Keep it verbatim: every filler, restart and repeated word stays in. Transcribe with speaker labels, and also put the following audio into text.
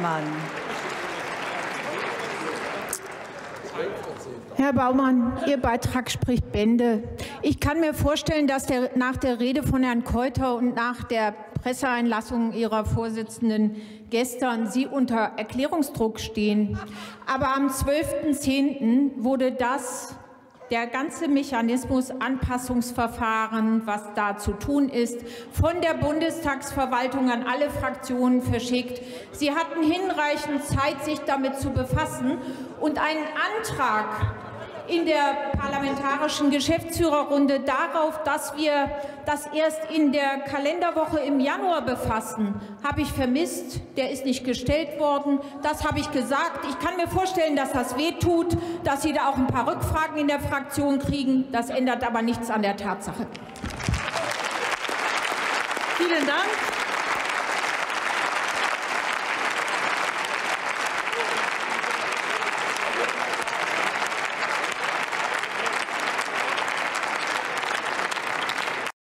Speaker 1: Baumann.
Speaker 2: Herr Baumann, Ihr Beitrag spricht Bände. Ich kann mir vorstellen, dass der, nach der Rede von Herrn Keuter und nach der Presseeinlassung Ihrer Vorsitzenden gestern Sie unter Erklärungsdruck stehen. Aber am zwölften zehnten wurde das, der ganze Mechanismus Anpassungsverfahren, was da zu tun ist, von der Bundestagsverwaltung an alle Fraktionen verschickt. Sie hatten hinreichend Zeit, sich damit zu befassen und einen Antrag in der parlamentarischen Geschäftsführerrunde darauf, dass wir das erst in der Kalenderwoche im Januar befassen, habe ich vermisst. Der ist nicht gestellt worden. Das habe ich gesagt. Ich kann mir vorstellen, dass das wehtut, dass Sie da auch ein paar Rückfragen in der Fraktion kriegen. Das ändert aber nichts an der Tatsache.
Speaker 1: Vielen Dank.